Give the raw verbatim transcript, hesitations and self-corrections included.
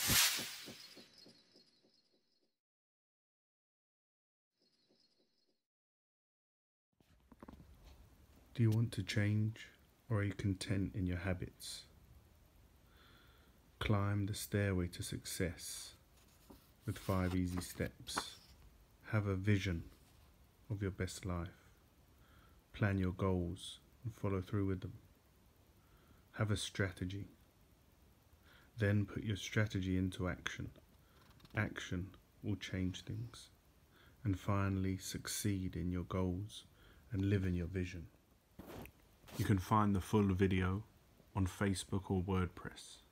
Do you want to change, or are you content in your habits? Climb the stairway to success with five easy steps. Have a vision of your best life. Plan your goals and follow through with them. Have a strategy. Then put your strategy into action. Action will change things. And finally, succeed in your goals and live in your vision. You can find the full video on Facebook or WordPress.